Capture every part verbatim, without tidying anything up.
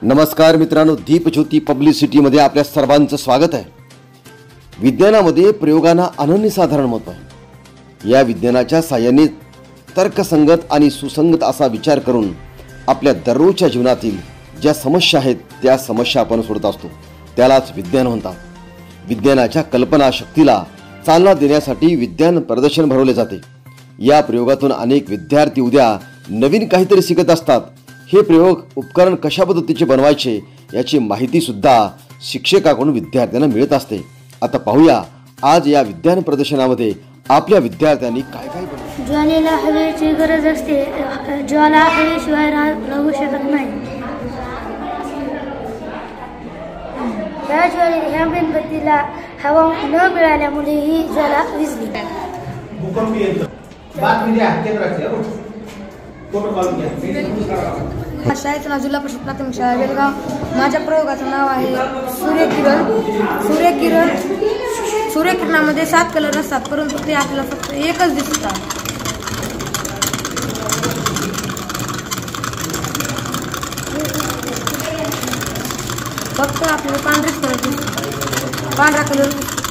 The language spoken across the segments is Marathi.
नमस्कार मित्रांनो, दीपज्योती पब्लिसिटीमध्ये आपल्या सर्वांचं स्वागत आहे। विज्ञानामध्ये प्रयोगांना अनन्यसाधारण महत्त्व आहे। या विज्ञानाच्या साहाय्याने तर्कसंगत आणि सुसंगत असा विचार करून आपल्या दररोजच्या जीवनातील ज्या समस्या आहेत त्या समस्या आपण सोडत असतो, त्यालाच विज्ञान म्हणतात। विज्ञानाच्या कल्पना शक्तीला चालना देण्यासाठी विज्ञान प्रदर्शन भरवले जाते। या प्रयोगातून अनेक विद्यार्थी उद्या नवीन काहीतरी शिकत असतात। हे प्रयोग उपकरण कशा पद्धतीचे बनवायचे याची माहिती सुद्धा शिक्षकाकडून विद्यार्थ्यांना मिळत असते। आता पाहूया आज या विज्ञान प्रदर्शनामध्ये आपल्या विद्यार्थ्यांनी काय काय बनवले। ज्वालेला हवेची गरज असते, ज्वाला हवेशिवाय राहू शकत नाही। या ज्वाले ह्या मेणबत्तीला हवा न मिळाल्यामुळे ही ज्वाला विझली। शाळेचं नाव जिल्हा परिषद प्राथमिक शाळा बेलगाव। माझ्या प्रयोगाचं नाव आहे सूर्यकिरण। सूर्यकिरण सूर्यकिरणामध्ये सात कलर असतात, परंतु ते आपल्याला फक्त एकच दिसतात। फक्त आपल्याला पांढरेच कलर दिसतात, पांढरा कलर।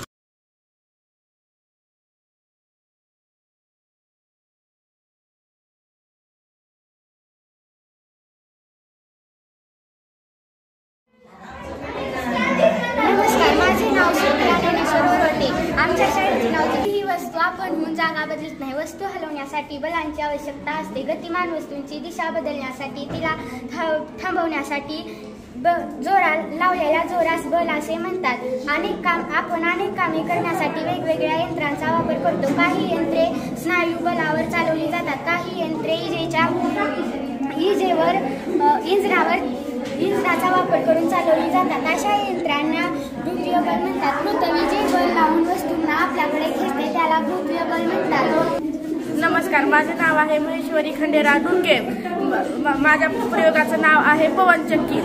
नमस्कार, माझे नाव सोनराणी आमच्या शाळेचे नाव। ही वस्तू आपण म्हणून जागा बदलत नाही। वस्तू हलवण्यासाठी बलांची आवश्यकता असते। गतिमान वस्तूंची दिशा बदलण्यासाठी, तिला थांबवण्यासाठी ब जोरा लावलेल्या जोरास बल असे म्हणतात। अनेक काम आपण अनेक कामे करण्यासाठी वेगवेगळ्या यंत्रांचा वापर करतो। काही यंत्रे स्नायू बलावर चालवली जातात, काही यंत्रे इजेच्या इजेवर इंजिनावर इंजिनाचा वापर करून चालवली जातात। अशा यंत्रांना गुरुत्वीय बल म्हणतात। पृथ्वी जे बल लावून वस्तूंना आपल्याकडे खेचते त्याला गुरुत्वीय बल म्हणतात। नमस्कार, माझे नाव आहे महेश्वरी खंडेराव डुंगे। माझ्या प्रयोगाचं नाव आहे पवनचक्की।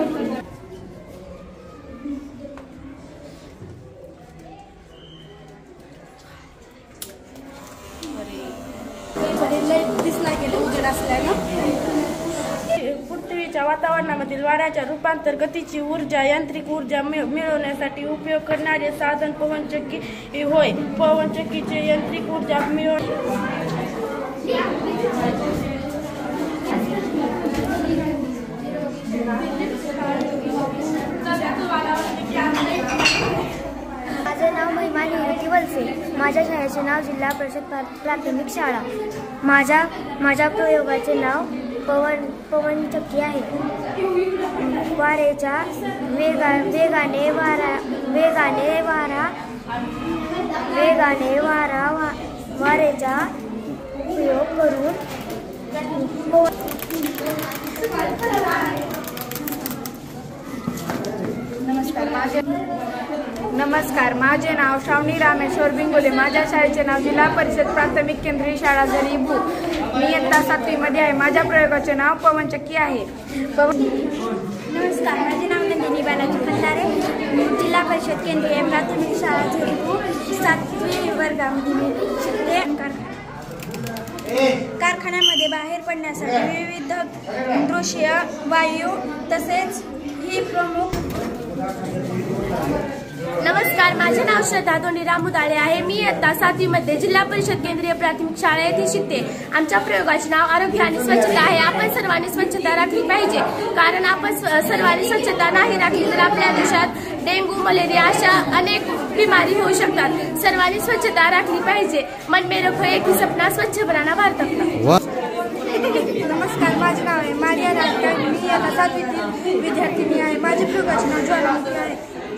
दिसला गेलं उजेड असल्यानं पृथ्वीच्या वातावरणामधील वाऱ्याच्या रूपांतर गतीची ऊर्जा यांत्रिक ऊर्जा मिळवण्यासाठी उपयोग करणारे साधन पवनचक्की होय। पवनचक्कीचे यांत्रिक ऊर्जा मिळवणे माझे नाव महिमा निवृत्ती वलसे। माझ्या शाळेचे नाव जिल्हा परिषद प्राथमिक शाळा। माझ्या माझ्या प्रयोगाचे नाव पवन पवनचक्की आहे। वाऱ्याच्या वेगा वेगाने वारा वेगाने वारा वेगाने वारा वा वाऱ्याचा उपयोग करून नमस्कार माझे नमस्कार माझे नाव श्रावणी रामेश्वर बिंगोले। माझ्या शाळेचे नाव जिल्हा परिषद प्राथमिक केंद्रीय शाळा जरीबू। मी इयत्ता सातवी मध्ये आहे। माझ्या प्रयोगाचे नाव पवनचक्की आहे। नमस्कार, माझे नाव नंदिनी बालाजी खंडारे। जिल्हा परिषद केंद्रीय प्राथमिक शाळा जरीबू सातवी वर्गामध्ये मी शिकते। कारखान्यामध्ये बाहेर पडण्यासाठी विविध दृश्य वायू तसेच ही प्रमुख। नमस्कार, माझे नाव श्रद्धा धोंडीराम मुदाळे आहे। मी इयत्ता सातवी मध्ये जिल्हा परिषद केंद्रीय प्राथमिक शाळा येथे शिकते। आमच्या प्रयोगाचे नाव आरोग्य आणि स्वच्छता आहे। आपण सर्वांनी स्वच्छता राखली पाहिजे, कारण आपण सर्वांनी स्वच्छता नाही राखली तर आपल्या देशात डेंग्यू, मलेरिया अशा अनेक बिमारी होऊ शकतात। सर्वांनी स्वच्छता राखली पाहिजे। मन में रखो एक ही सपना, स्वच्छ बनाना भारत अपना। नमस्कार, माझे नाव आहे मारिया राजकर। मी इयत्ता सातवीतील विद्यार्थिनी आहे। माझे प्रयोगाचे नाव ज्वालामुखी आहे।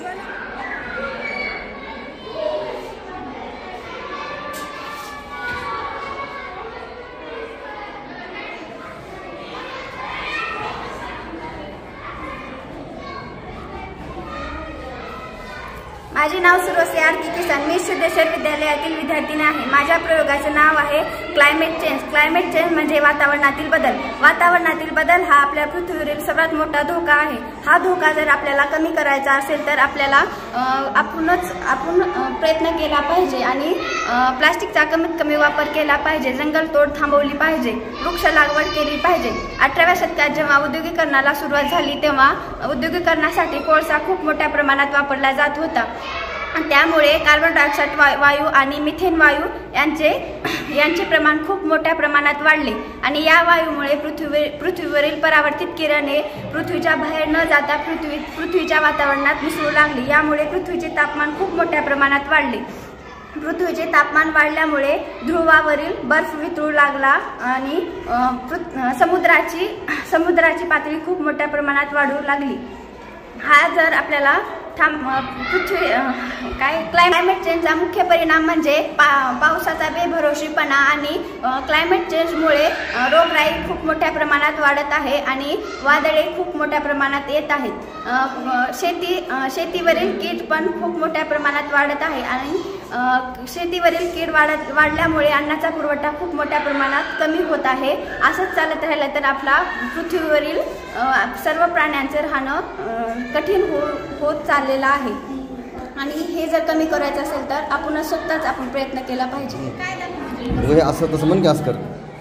माझे नाव सुरसे आरती किसन। मी सिद्धेश्वर विद्यालयातील विद्यार्थिनी आहे। माझ्या प्रयोगाचे नाव आहे क्लायमेट चेंज। क्लायमेट चेंज म्हणजे वातावरणातील बदल। वातावरणातील बदल हा आपल्या पृथ्वीवरील सर्वात मोठा धोका आहे। हा धोका जर आपल्याला कमी करायचा असेल तर आपल्याला आपणच आपण प्रयत्न केला पाहिजे आणि प्लास्टिकचा कमीत कमी वापर केला पाहिजे, जंगलतोड थांबवली पाहिजे, वृक्ष लागवड केली पाहिजे अठराव्या शतकात जेव्हा औद्योगिकरणाला सुरुवात झाली तेव्हा औद्योगिकरणासाठी कोळसा खूप मोठ्या प्रमाणात वापरला जात होता. त्यामुळे कार्बन डायऑक्साईड वायू आणि मिथेन वायू यांचे यांचे प्रमाण खूप मोठ्या प्रमाणात वाढले आणि या वायूमुळे पृथ्वी पृथ्वीवरील परावर्तित किरणे पृथ्वीच्या बाहेर न जाता पृथ्वी पृथ्वीच्या वातावरणात मिसळू लागली. यामुळे पृथ्वीचे तापमान खूप मोठ्या प्रमाणात वाढले. पृथ्वीचे तापमान वाढल्यामुळे ध्रुवावरील बर्फ वितळू लागला आणि समुद्राची समुद्राची पातळी खूप मोठ्या प्रमाणात वाढू लागली. हा जर आपल्याला थांब पृथ्वी काय क्लायमेट चेंजचा मुख्य परिणाम म्हणजे पा पावसाचा बेभरोशीपणा आणि क्लायमेट चेंजमुळे रोगराई खूप मोठ्या प्रमाणात वाढत आहे आणि वादळे खूप मोठ्या प्रमाणात येत आहेत. शेती शेतीवरील कीड पण खूप मोठ्या प्रमाणात वाढत आहे आणि शेतीवरील कीड वाढत वाढल्यामुळे अन्नाचा पुरवठा खूप मोठ्या प्रमाणात कमी होत आहे. असंच चालत राहिलं तर आपला पृथ्वीवरील सर्व प्राण्यांचे राहणं कठीण हो होत चाललेलं आहे आणि हे जर कमी करायचं असेल तर आपण स्वतःच आपण प्रयत्न केला पाहिजे. असं तसं म्हण की असं कर.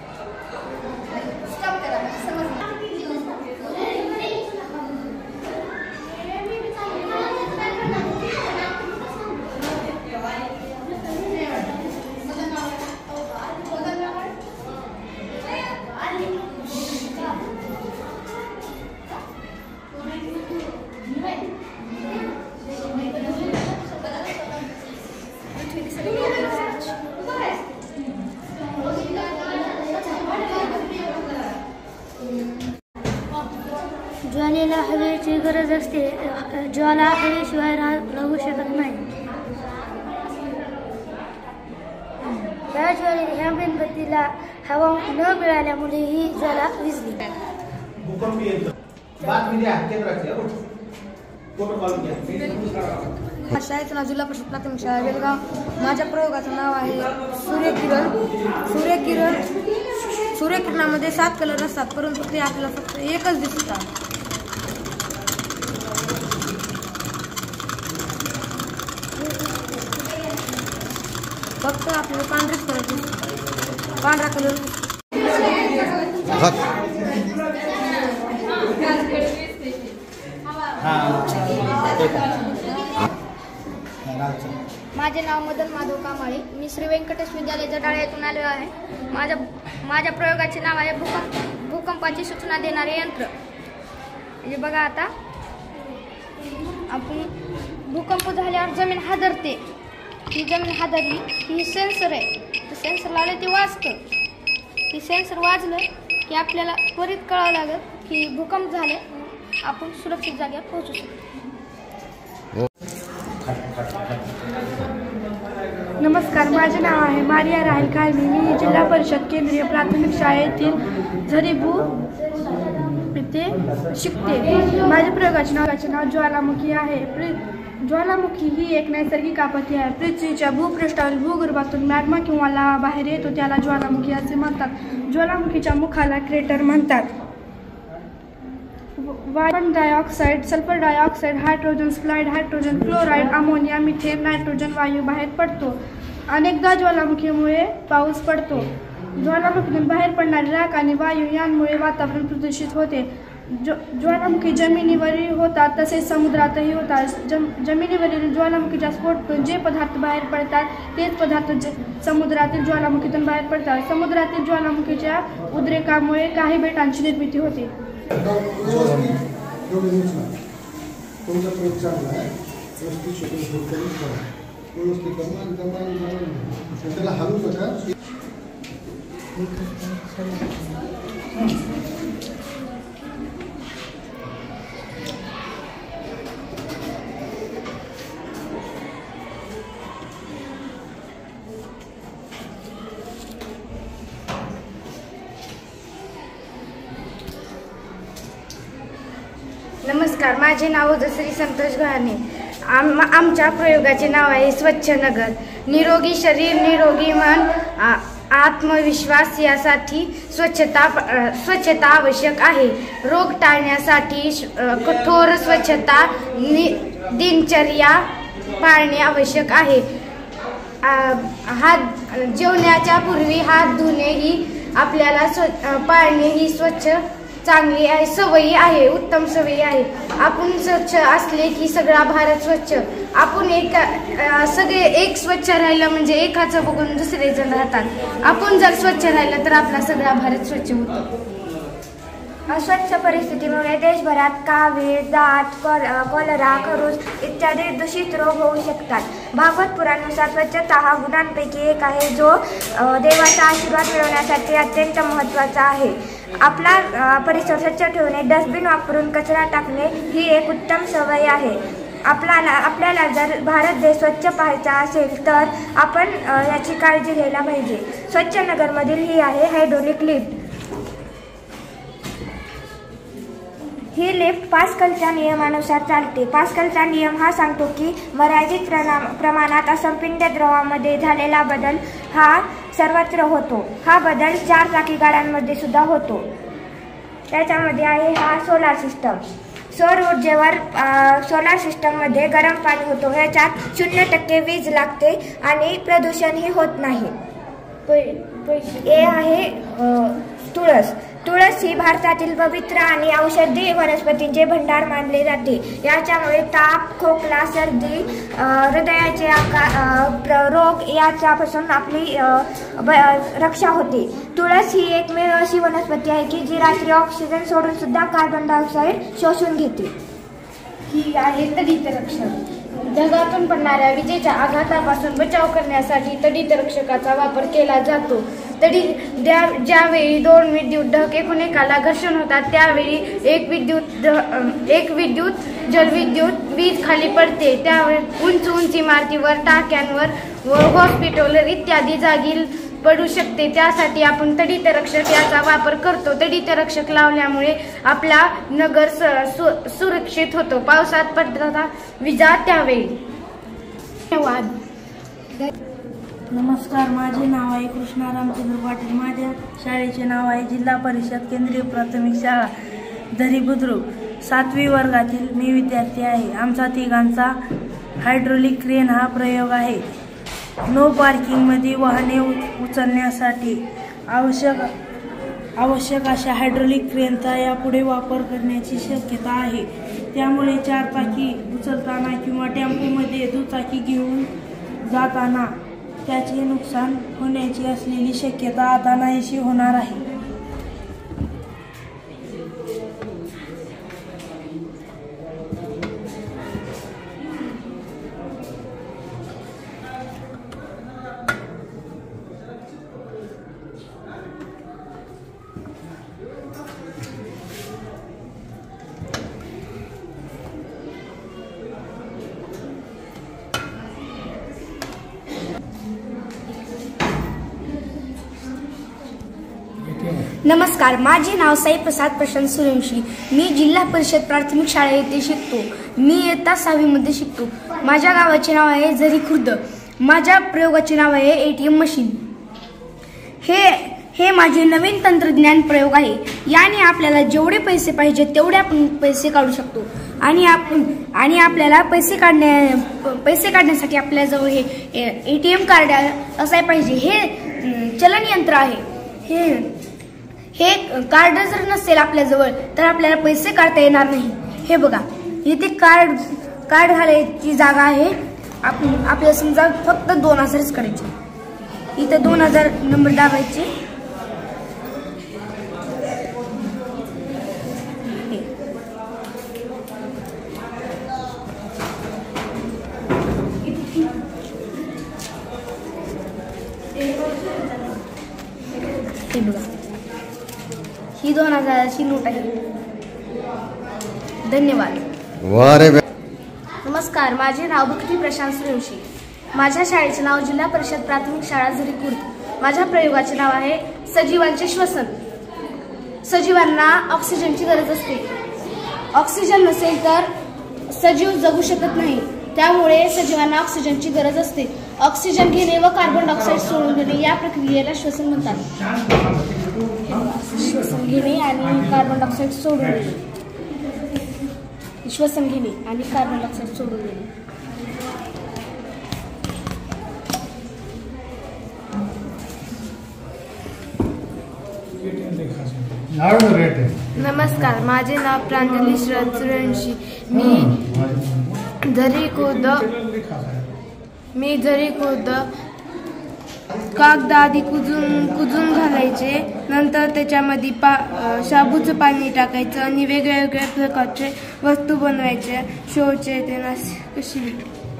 ज्वालेला हवेची गरज असते. ज्वाला हवेशिवाय राहू शकत नाही. या ज्वाले ह्या मेणबत्तीला हवा न मिळाल्यामुळे ही ज्वाला विझली. शाळेचं नाव जिल्हा परिषद प्राथमिक शाळा बेलगाव. माझ्या प्रयोगाचं नाव आहे सूर्यकिरण. सूर्यकिरण सूर्यकिरणामध्ये सात कलर असतात परंतु ते आपल्याला फक्त एकच दिसतात. फक्त आपल्याला पांढरेच कलर दिसतात. पांढरा कलर माझे नाव मदन माधव कामाळे. मी श्री व्यंकटेश विद्यालय जडाळा येथून आलो आहे. माझ्या माझ्या प्रयोगाचे नाव आहे भूकंप भूकंपाची सूचना देणारे यंत्र. हे बघा आता आपण भूकंप झाल्यावर जमीन हादरते. ही जमीन हादरली ही सेन्सर आहे. सेन्सर लावले ते वाजतं. ती सेन्सर वाजलं की आपल्याला त्वरित कळावं लागत की भूकंप झाले. आपण सुरक्षित जागेवर पोहोचू शकतो. नमस्कार, माझे नाव आहे मारिया राहिल काळमी. मी जिल्हा परिषद केंद्रीय प्राथमिक शाळेतील झरीबू येथे शिकते. माझ्या प्रयोगाचे नावाचे नाव ज्वालामुखी आहे. ज्वालामुखी ही एक नैसर्गिक आपत्ती आहे. पृथ्वीच्या भूपृष्ठावरील भूगर्भातून मॅग्मा किंवा लावा बाहेर येतो त्याला ज्वालामुखी असे म्हणतात. ज्वालामुखीच्या मुखाला क्रेटर म्हणतात. Carbon dioxide, sulphur dioxide, hydrogen sulphide, hydrogen chloride, ammonia, methane, nitrogen वायू बाहेर पडतो. अनेकदा ज्वालामुखीमुळे पाऊस पडतो. ज्वालामुखीतून बाहेर पडणारी राख आणि वायू यांमुळे वातावरण प्रदूषित होते. ज्वालामुखी जमिनीवरील होतात तसेच समुद्रातही होतात. जम जमिनीवरील ज्वालामुखीच्या स्फोटातून जे पदार्थ बाहेर पडतात तेच पदार्थ समुद्रातील ज्वालामुखीतून बाहेर पडतात. समुद्रातील ज्वालामुखीच्या उद्रेकामुळे काही बेटांची निर्मिती होते. नमस्कार, माझे नाव श्री संतोष गहाणे. आम आमच्या प्रयोगाचे नाव आहे स्वच्छ नगर. निरोगी शरीर निरोगी मन आत्मविश्वास यासाठी स्वच्छता स्वच्छता आवश्यक आहे. रोग टाळण्यासाठी कठोर स्वच्छता दिनचर्या पाळणे आवश्यक आहे. हात जेवण्याच्या पूर्वी हात धुणे ही आपल्याला स्व पाळणे ही स्वच्छ चांगली आहे, सवयी आहे, उत्तम सवयी आहे. आपण स्वच्छ असले की सगळा भारत स्वच्छ. आपण एक सगळे एक स्वच्छ राहिलं म्हणजे एकाचं बघून दुसरे जण राहतात. आपण जर स्वच्छ राहिलं तर आपला सगळा भारत स्वच्छ होतो. अस्वच्छ परिस्थितीमुळे देशभरात कावीळ, दात, कॉलरा, खरूज इत्यादी दूषित रोग होऊ शकतात. भागवत पुराणानुसार स्वच्छता हा गुणांपैकी एक आहे जो देवाचा आशीर्वाद मिळवण्यासाठी अत्यंत महत्त्वाचा आहे. आपला परिसर स्वच्छ ठेवणे, डस्टबिन वापरून कचरा टाकणे ही एक उत्तम सवय आहे. आपल्याला आपल्याला जर भारत देश स्वच्छ पाहायचा असेल तर आपण याची काळजी घ्यायला पाहिजे. स्वच्छ नगरमधील ही आहे हायड्रोलिक लिफ्ट. ही लिफ्ट पास्कलच्या नियमानुसार चालते. पास्कलचा नियम हा सांगतो की मर्यादित प्रमाणात असंपिंड द्रवामध्ये झालेला बदल हा सर्वत्र होतो. हा बदल चार चाकी गाड्यांमध्ये सुद्धा होतो. त्याच्यामध्ये आहे हा सोलार सिस्टम. सौर ऊर्जेवर सोलार सिस्टममध्ये गरम पाणी होतो. ह्याच्यात शून्य टक्के वीज लागते आणि प्रदूषणही होत नाही. हे आहे तुळस. तुळस ही भारतातील पवित्र आणि औषधी वनस्पतींचे भंडार मानले जाते. याच्यामुळे ताप, खोकला, सर्दी, हृदयाचे आकार रोग याच्यापासून आपली रक्षा होते. तुळस ही एकमेव अशी वनस्पती आहे की जी रात्री ऑक्सिजन सोडून सुद्धा कार्बन डायऑक्साईड शोषून घेते. ही आहे तडित रक्षक. ढगातून पडणाऱ्या विजेच्या आघातापासून बचाव करण्यासाठी तडित रक्षकाचा वापर केला जातो. तडी ज्या ज्यावेळी दोन विद्युत ढग एकमेकाला घर्षण होतात त्यावेळी एक विद्युत एक विद्युत जलविद्युत वीज खाली पडते. त्यावेळी उंच उंच इमारतीवर, टाक्यांवर व हॉस्पिटल इत्यादी जागी पडू शकते. त्यासाठी आपण तडित रक्षक याचा वापर करतो. तडित रक्षक लावल्यामुळे आपला नगर सुरक्षित होतो. पावसात पडतात विजा त्यावेळी. धन्यवाद. नमस्कार, माझे नाव आहे कृष्णा रामचंद्र पाटील. माझ्या शाळेचे नाव आहे जिल्हा परिषद केंद्रीय प्राथमिक शाळा दरी बुद्रुक. सातवी वर्गातील मी विद्यार्थी आहे. आमचा तिघांचा हायड्रोलिक क्रेन हा प्रयोग आहे. नो पार्किंगमध्ये वाहने उचलण्यासाठी आवश्यक आवश्यक अशा हायड्रोलिक क्रेनचा यापुढे वापर करण्याची शक्यता आहे. त्यामुळे चार चाकी उचलताना किंवा टेम्पोमध्ये दुचाकी घेऊन जाताना त्याचे नुकसान होण्याची असलेली शक्यता आता नाहीशी होणार आहे. नमस्कार, माझे नाव साई प्रसाद प्रशांत सूर्यवंशी. मी जिल्हा परिषद प्राथमिक शाळा येथे शिकतो. मी इयत्ता सहावीमध्ये शिकतो. माझ्या गावाचे नाव आहे झरी खुर्द. माझ्या प्रयोगाचे नाव आहे एटीएम मशीन. हे हे माझे नवीन तंत्रज्ञान प्रयोग आहे. याने आपल्याला जेवढे पैसे पाहिजे तेवढे आपण पैसे काढू शकतो. आणि आपण आणि आपल्याला पैसे काढण्या पैसे काढण्यासाठी आपल्याजवळ हे एटीएम कार्ड असाय पाहिजे. हे चलन यंत्र आहे. हे हे कार्ड जर नसेल आपल्याजवळ तर आपल्याला पैसे काढता येणार नाही. हे बघा, इथे कार्ड कार्ड घालायची जागा आहे. आपण आपल्याला समजा फक्त दोन हजारच काढायचे. इथे दोन हजार नंबर दाबायचे. हे बघा, ही दोन हजाराची नोट आहे. धन्यवाद. नमस्कार, माझे नाव भक्ती प्रशांत सूर्यवंशी. माझ्या शाळेचे नाव जिल्हा परिषद प्राथमिक शाळा झरी खुर्द. माझ्या प्रयोगाचे नाव आहे सजीवांचे श्वसन. सजीवांना ऑक्सिजनची गरज असते. ऑक्सिजन नसेल तर सजीव जगू शकत नाही. त्यामुळे सजीवांना ऑक्सिजनची गरज असते. ऑक्सिजन घेणे व कार्बन डायऑक्साईड सोडून देणे या प्रक्रियेला श्वसन म्हणतात. श्वसन घेणे आणि कार्बन डायऑक्साईड सोडून देणे. श्वसन घेणे आणि कार्बन डायऑक्साईड सोडून देणे. नमस्कार, माझे नाव प्रांजली शरद सूर्यवंशी. मी झरी खुर्द मी झरी खुर्द कागद आधी कुजून कुजून घालायचे, नंतर त्याच्यामध्ये पा शाबूचं पाणी टाकायचं आणि वेगवेगळ्या प्रकारचे वस्तू बनवायचे, शोचे ते ना कशी.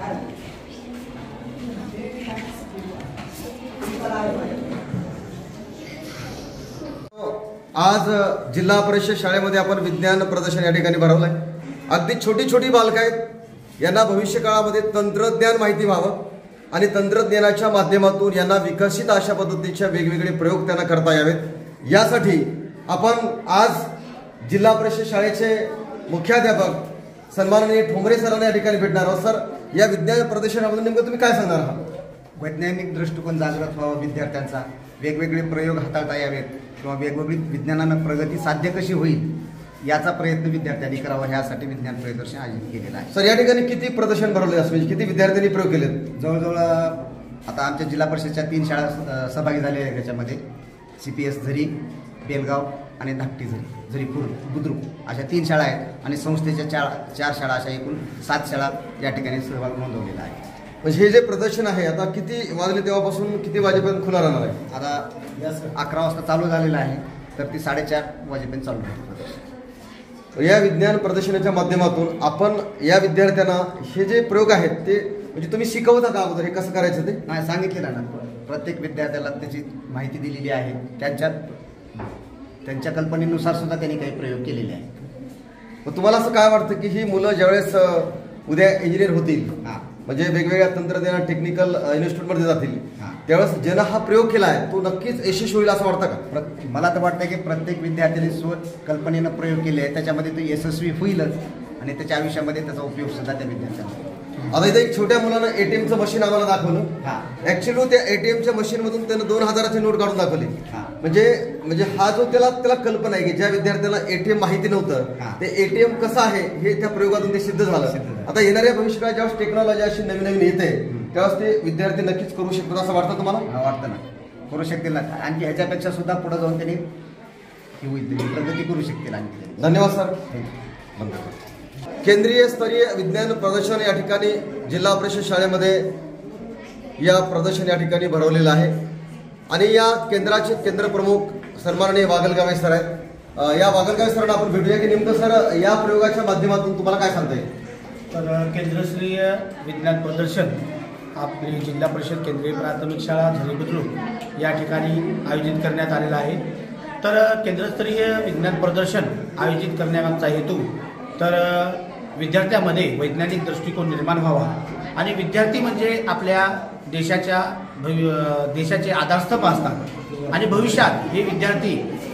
आज जिल्हा परिषद शाळेमध्ये आपण विज्ञान प्रदर्शन या ठिकाणी भरवलंय. अगदी छोटी छोटी बालकं आहेत, यांना भविष्य काळामध्ये तंत्रज्ञान माहिती व्हावं आणि तंत्रज्ञानाच्या माध्यमातून यांना विकसित अशा पद्धतीच्या वेगवेगळे प्रयोग त्यांना करता यावेत, यासाठी आपण आज जिल्हा परिषद शाळेचे मुख्याध्यापक सन्माननीय ठोंबरे सरांना या ठिकाणी भेटणार आहोत. सर, या विज्ञान प्रदर्शनाबद्दल नेमकं तुम्ही काय सांगणार आहात? वैज्ञानिक दृष्टिकोन जागृत व्हावा विद्यार्थ्यांचा, वेगवेगळे प्रयोग हाताळता यावेत किंवा वेगवेगळी विज्ञानानं प्रगती साध्य कशी होईल याचा प्रयत्न विद्यार्थ्यांनी करावा, ह्यासाठी विज्ञान प्रदर्शन आयोजित केलेलं आहे. सर, या ठिकाणी किती प्रदर्शन भरवले असं म्हणजे किती विद्यार्थ्यांनी प्रयोग केले? जवळजवळ आता आमच्या जिल्हा परिषदच्या तीन शाळा सहभागी झालेल्या आहेत. त्याच्यामध्ये C P S Zari, Belgaon आणि धाकटी झरी, झरी खुर्द, बुद्रुक अशा तीन शाळा आहेत आणि संस्थेच्या चार चार शाळा अशा एकूण सात शाळा या ठिकाणी सहभाग नोंदवलेला आहे. म्हणजे हे जे प्रदर्शन आहे आता किती वाजले तेव्हापासून किती वाजेपर्यंत खुला राहणार आहे? आता अकरा वाजता चालू झालेलं आहे, तर ती साडेचार वाजेपर्यंत चालू आहे प्रदर्शन. या विज्ञान प्रदर्शनाच्या माध्यमातून आपण या विद्यार्थ्यांना हे जे प्रयोग आहेत ते म्हणजे तुम्ही शिकवता का अगोदर हे कसं करायचं ते? नाही, सांगितलेलं ना, प्रत्येक विद्यार्थ्याला त्याची माहिती दिलेली आहे. त्यांच्या त्यांच्या कल्पनेनुसार सुद्धा त्यांनी काही प्रयोग केलेले आहेत. मग तुम्हाला असं काय वाटतं की ही मुलं ज्यावेळेस उद्या इंजिनियर होतील, म्हणजे वेगवेगळ्या तंत्रज्ञान टेक्निकल इन्स्टिट्यूटमध्ये जातील, त्यावेळेस ज्यानं हा प्रयोग केला आहे तो नक्कीच यशस्वी होईल असं वाटतं का? मला तर वाटतं की प्रत्येक विद्यार्थ्यांनी स्व कल्पनेनं प्रयोग केले आहे, त्याच्यामध्ये तो यशस्वी होईलच आणि त्याच्या आयुष्यामध्ये त्याचा उपयोग सुद्धा त्या विद्यार्थ्यांना. आता इथे एक छोट्या मुलानं एटीएमचं मशीन आम्हाला दाखवलं. ऍक्च्युअली त्या एटीएमच्या मशीन मधून त्यानं दोन हजाराची नोट काढून दाखवली. म्हणजे म्हणजे हा जो त्याला त्याला कल्पना आहे की ज्या विद्यार्थ्याला एटीएम माहिती नव्हतं ते एटीएम कसं आहे हे त्या प्रयोगातून ते सिद्ध झालं. आता येणाऱ्या भविष्यकाळात ज्यावेळेस टेक्नॉलॉजी अशी नवीन नवीन येते त्यावेळेस ते विद्यार्थी नक्कीच करू शकतात असं वाटतं तुम्हाला? वाटतं ना, करू शकतील ना, आणखी ह्याच्यापेक्षा सुद्धा पुढे जाऊन त्यांनी प्रगती करू शकतील. आणखी धन्यवाद सर. केंद्रीय स्तरीय विज्ञान प्रदर्शन या ठिकाणी जिल्हा परिषद शाळेमध्ये या प्रदर्शन या ठिकाणी भरवलेलं आहे आणि या केंद्राचे केंद्र प्रमुख सन्माननीय वागलगावे सर आहेत. या वागलगावे सरांना आपण भेटूया की नेमकं सर या प्रयोगाच्या माध्यमातून तुम्हाला काय सांगता येईल? तर केंद्रस्तरीय विज्ञान प्रदर्शन आपली जिल्हा परिषद केंद्रीय प्राथमिक शाळा झरी बुद्रुक या ठिकाणी आयोजित करण्यात आलेलं आहे. तर केंद्रस्तरीय विज्ञान प्रदर्शन आयोजित करण्यामागचा हेतू तर विद्यार्थ्यामध्ये वैज्ञानिक दृष्टिकोन निर्माण व्हावा आणि विद्यार्थी म्हणजे आपल्या देशाच्या भवि देशाचे आधारस्तंभ असतात आणि भविष्यात हे विद्यार्थी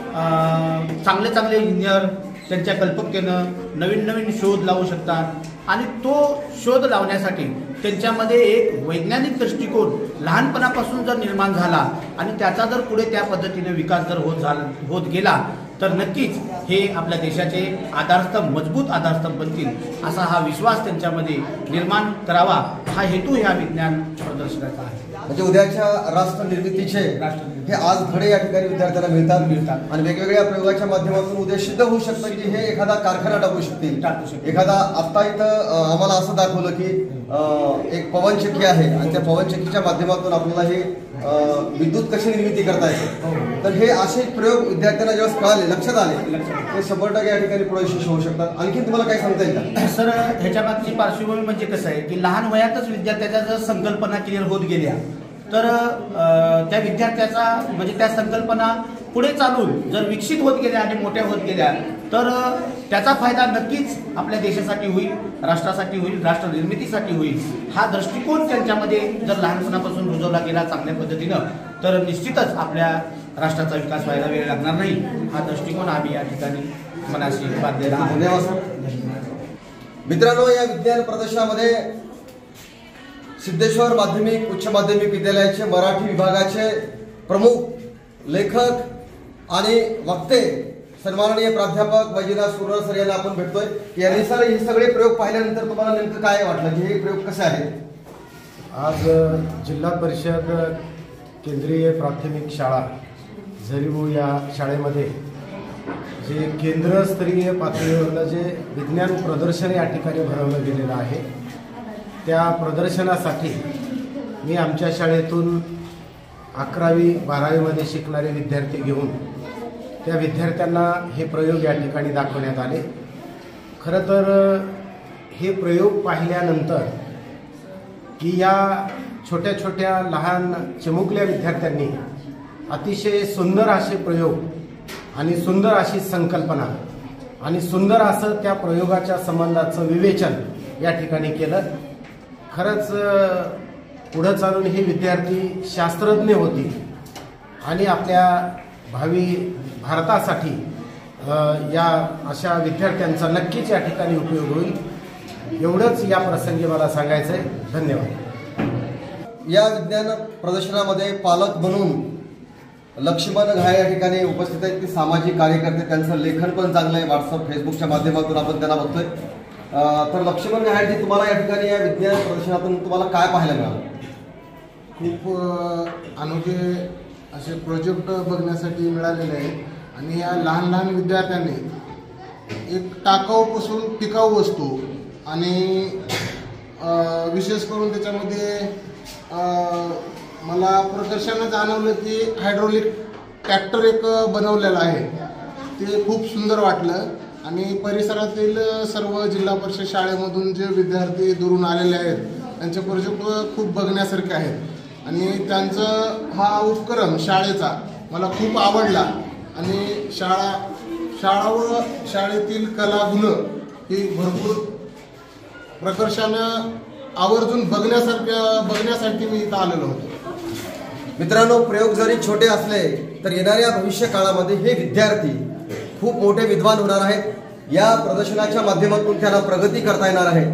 चांगले चांगले इंजिनियर त्यांच्या कल्पकतेनं नवीन नवीन शोध लावू शकतात आणि तो शोध लावण्यासाठी त्यांच्यामध्ये एक वैज्ञानिक दृष्टिकोन लहानपणापासून जर निर्माण झाला आणि त्याचा जर पुढे त्या पद्धतीने विकास जर होत झाला होत गेला तर नक्कीच हे आपल्या देशाचे आधारस्तंभ मजबूत आधारस्तंभ बनतील असा हा विश्वास त्यांच्यामध्ये निर्माण करावा हा हेतू ह्या विज्ञान प्रदर्शनाचा आहे. म्हणजे उद्याच्या राष्ट्र निर्मितीचे हे आज धडे या ठिकाणी विद्यार्थ्यांना मिळतात मिळतात आणि वेगवेगळ्या प्रयोगाच्या माध्यमातून उद्या सिद्ध होऊ शकतं की हे एखादा कारखाना टाकू शकतील. एखादा आत्ता इथं आम्हाला असं दाखवलं की एक पवनचक्की आहे आणि त्या पवनचक्कीच्या माध्यमातून आपल्याला हे विद्युत कशी निर्मिती करता येते. तर हे असे प्रयोग विद्यार्थ्यांना जेव्हा कळाले लक्षात आले ते शंभर टक्के या ठिकाणी पुढे यशस्वी होऊ शकतात. आणखी तुम्हाला काय सांगता येईल का? सर, ह्याच्या मागची पार्श्वभूमी म्हणजे कसं आहे की लहान वयातच विद्यार्थ्याच्या जर संकल्पना क्लिअर होत गेल्या तर त्या विद्यार्थ्याचा म्हणजे त्या संकल्पना पुढे चालून जर विकसित होत गेल्या आणि मोठ्या होत गेल्या तर त्याचा फायदा नक्कीच आपल्या देशासाठी होईल, राष्ट्रासाठी होईल, राष्ट्र निर्मितीसाठी होईल. हा दृष्टिकोन त्यांच्यामध्ये जर लहानपणापासून रुजवला गेला चांगल्या पद्धतीनं तर निश्चितच आपल्या राष्ट्राचा विकास व्हायला वेळ लागणार नाही. हा दृष्टिकोन आम्ही या ठिकाणी मनाशी बांधलेला आहे. धन्यवाद सर. मित्रांनो, या विज्ञान प्रदर्शनामध्ये सिद्धेश्वर माध्यमिक उच्च माध्यमिक विद्यालयाचे मराठी विभागाचे प्रमुख लेखक आणि वक्ते सन्माननीय प्राध्यापक वैजनाथ सुरर सर यांना आपण भेटतोय. यांनी सर हे सगळे प्रयोग पाहिल्यानंतर तुम्हाला नेमकं काय वाटलं की हे प्रयोग कसे आहेत? आज जिल्हा परिषद केंद्रीय प्राथमिक शाळा झरीबू या शाळेमध्ये जे केंद्रस्तरीय पातळीवरलं जे विज्ञान प्रदर्शन या ठिकाणी भरवलं गेलेलं आहे, त्या प्रदर्शनासाठी मी आमच्या शाळेतून अकरावी बारावीमध्ये शिकणारे विद्यार्थी घेऊन त्या विद्यार्थ्यांना हे प्रयोग या ठिकाणी दाखवण्यात आले. खरं तर हे प्रयोग पाहिल्यानंतर की या छोट्या छोट्या लहान चिमुकल्या विद्यार्थ्यांनी अतिशय सुंदर असे प्रयोग आणि सुंदर अशी संकल्पना आणि सुंदर असं त्या प्रयोगाच्या संबंधाचं विवेचन या ठिकाणी केलं. खरंच पुढं चालून हे विद्यार्थी शास्त्रज्ञ होतील आणि आपल्या भावी भारतासाठी या अशा विद्यार्थ्यांचा नक्कीच या ठिकाणी उपयोग होईल. एवढंच या प्रसंगी मला सांगायचं आहे. धन्यवाद. या विज्ञान प्रदर्शनामध्ये पालक म्हणून लक्ष्मण घाय या ठिकाणी उपस्थित आहेत, की सामाजिक कार्यकर्ते. त्यांचं लेखन पण चांगलं आहे. व्हॉट्सअप फेसबुकच्या माध्यमातून आपण त्यांना बघतोय. तर लक्ष्मण घायजी, तुम्हाला या ठिकाणी या विज्ञान प्रदर्शनातून तुम्हाला काय पाहायला मिळालं? खूप अनोखे असे प्रोजेक्ट बघण्यासाठी मिळालेले आहे आणि या लहान लहान विद्यार्थ्यांनी एक टाकाऊपासून टिकाऊ वस्तू आणि विशेष करून त्याच्यामध्ये मला प्रदर्शनात जाणवलं की हायड्रोलिक ट्रॅक्टर एक बनवलेला आहे. ते खूप सुंदर वाटलं आणि परिसरातील सर्व जिल्हा परिषद शाळेमधून जे विद्यार्थी दुरून आलेले आहेत त्यांचे प्रोजेक्ट खूप बघण्यासारखे आहेत आणि त्यांचं हा उपक्रम शाळेचा मला खूप आवडला आणि शाळा शाळा व शाळेतील कलागुण ही भरपूर प्रकर्षानं आवर्जून बघण्यासारख्या बघण्यासाठी मी इथं आलेलो होतो. मित्रांनो, प्रयोग जरी छोटे असले तर येणाऱ्या भविष्य काळामध्ये हे विद्यार्थी खूप मोठे विद्वान होणार आहेत. या प्रदर्शनाच्या माध्यमातून त्यांना प्रगती करता येणार आहे.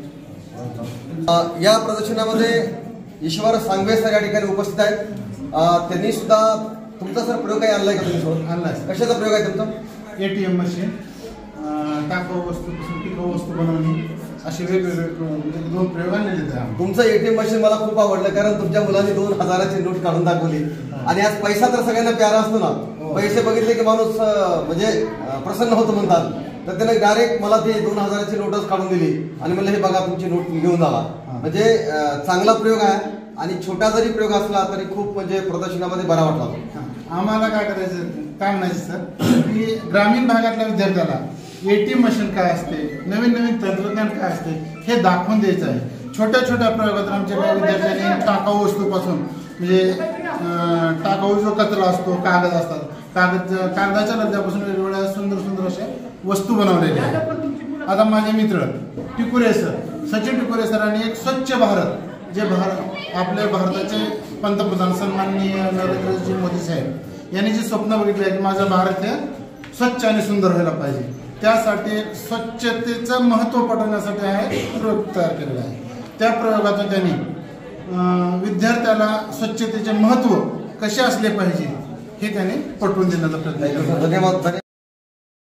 या प्रदर्शनामध्ये ईश्वर सांगवे सर या ठिकाणी उपस्थित आहेत. त्यांनी सुद्धा तुमचा सर प्रयोग काही आणलाय का तुम्ही सोबत? आणलाय. कशाचा प्रयोग आहे तुमचा? एटीएम मशीन, टाकाऊ वस्तूपासून टिकाऊ वस्तू बनवणे, असे वेगवेगळे दोन प्रयोग आणलेले आहेत. तुमचं एटीएम मशीन मला खूप आवडलं, कारण तुमच्या मुलांनी दोन हजाराची नोट काढून दाखवली. आणि आज पैसा तर सगळ्यांना प्यारा असतो ना. पैसे बघितले की माणूस म्हणजे प्रसन्न होतो म्हणतात. तर त्याने डायरेक्ट मला ते दोन हजाराची नोटच काढून दिली आणि म्हणलं हे बघा तुमची नोट घेऊन जावा. म्हणजे चांगला प्रयोग आहे आणि छोटा जरी प्रयोग असला तरी खूप म्हणजे प्रदर्शनामध्ये बरा वाटला. आम्हाला काय करायचं काय म्हणायचं सर की ग्रामीण भागातल्या विद्यार्थ्याला एटीएम मशीन काय असते, नवीन नवीन तंत्रज्ञान काय असते हे दाखवून द्यायचं आहे. छोट्या छोट्या प्रयोगात आमच्या काही विद्यार्थ्यांनी टाकाऊ वस्तूपासून म्हणजे टाकाऊ जो कचरा असतो, कागद असतात, कागद कागदाच्या लगद्यापासून वेगवेगळ्या सुंदर सुंदर अशा वस्तू बनवलेल्या आहेत. आता माझे मित्र टिकुरे सर, सचिन टिकुरे सरांनी एक स्वच्छ भारत, जे भारत आपल्या भारताचे पंतप्रधान सन्माननीय नरेंद्रजी मोदी साहेब यांनी जे स्वप्न बघितले आहे की माझं भारत हे स्वच्छ आणि सुंदर व्हायला पाहिजे, त्यासाठी स्वच्छतेचं महत्त्व पटवण्यासाठी हा प्रयोग तयार केलेला आहे. त्या प्रयोगातून त्यांनी विद्यार्थ्याला स्वच्छतेचे महत्त्व कसे असले पाहिजे हे त्याने पटवून देण्याचा प्रयत्न केला. धन्यवाद.